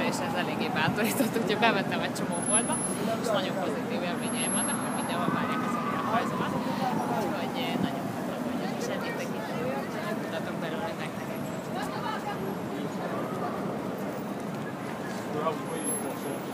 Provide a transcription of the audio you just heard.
és ez eléggé bátorított, úgyhogy bementem egy csomó boltba, és nagyon pozitív élményeim vannak, hogy mindenhol várják az önéletrajzomat, úgyhogy nagyon mondom, hogy ez is egyétek itt, hogy mutatok belőle nektek egy kicsit.